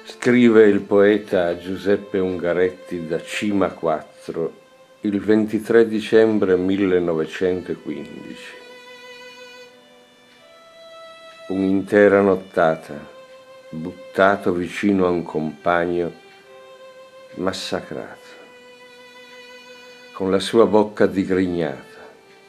Scrive il poeta Giuseppe Ungaretti da Cima 4 il 23 dicembre 1915. Un'intera nottata, buttato vicino a un compagno, massacrato, con la sua bocca digrignata,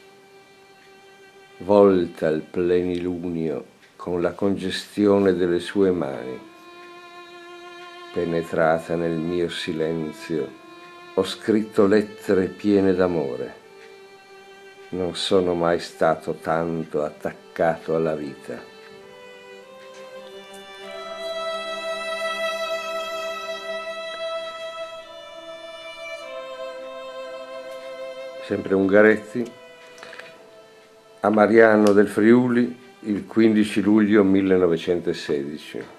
volta al plenilunio con la congestione delle sue mani. Penetrata nel mio silenzio, ho scritto lettere piene d'amore. Non sono mai stato tanto attaccato alla vita. Sempre Ungaretti, a Mariano del Friuli, il 15 luglio 1916.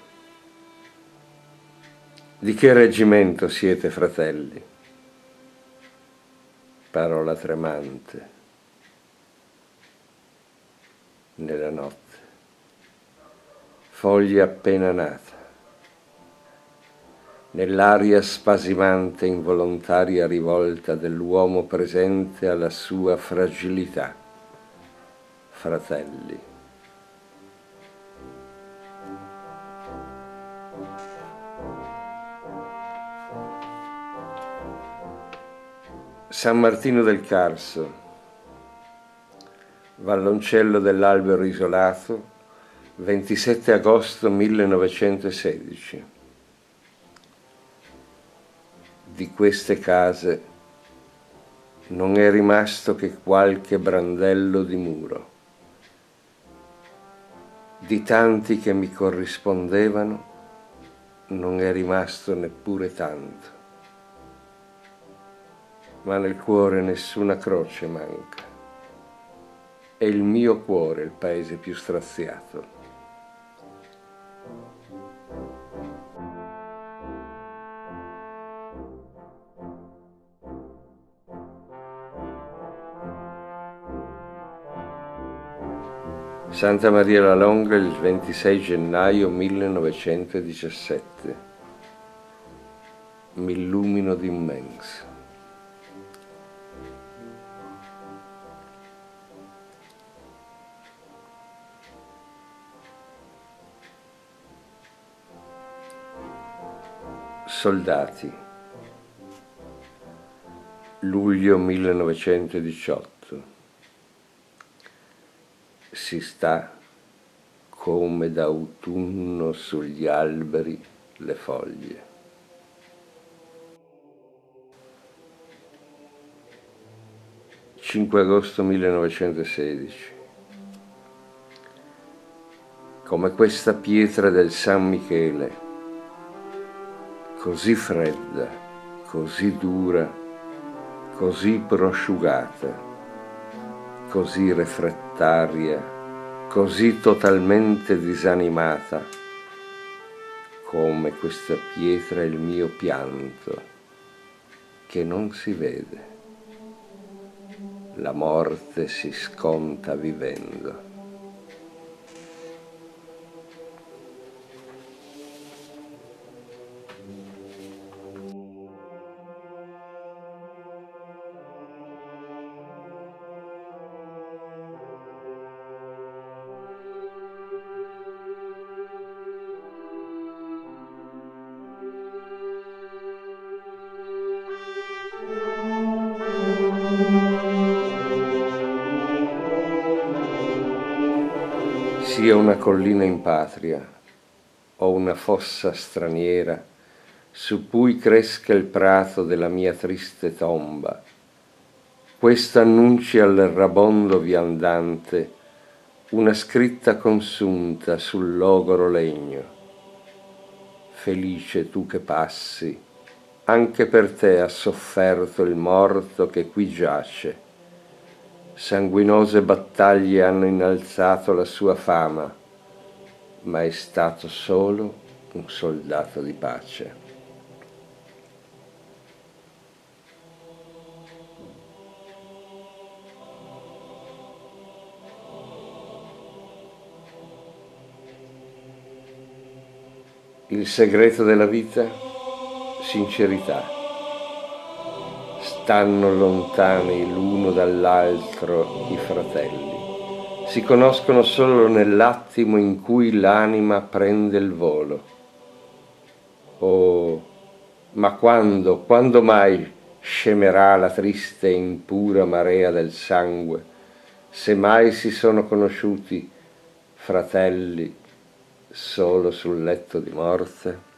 Di che reggimento siete, fratelli? Parola tremante. Nella notte. Foglia appena nata. Nell'aria spasimante involontaria rivolta dell'uomo presente alla sua fragilità. Fratelli. San Martino del Carso, Valloncello dell'Albero Isolato, 27 agosto 1916. Di queste case non è rimasto che qualche brandello di muro. Di tanti che mi corrispondevano non è rimasto neppure tanto. Ma nel cuore nessuna croce manca. È il mio cuore il paese più straziato. Santa Maria la Longa, il 26 gennaio 1917. M'illumino d'immenso. Soldati, luglio 1918. Si sta come d'autunno sugli alberi le foglie. (5 agosto 1916). Come questa pietra del San Michele, così fredda, così dura, così prosciugata, così refrattaria, così totalmente disanimata, come questa pietra è il mio pianto, che non si vede. La morte si sconta vivendo. Sia una collina in patria o una fossa straniera su cui cresca il prato della mia triste tomba, questa annunci all'errabondo viandante una scritta consunta sul logoro legno. Felice tu che passi, anche per te ha sofferto il morto che qui giace. Sanguinose battaglie hanno innalzato la sua fama, ma è stato solo un soldato di pace. Il segreto della vita? Sincerità. Stanno lontani l'uno dall'altro i fratelli. Si conoscono solo nell'attimo in cui l'anima prende il volo. Oh, ma quando mai scemerà la triste e impura marea del sangue, se mai si sono conosciuti fratelli solo sul letto di morte?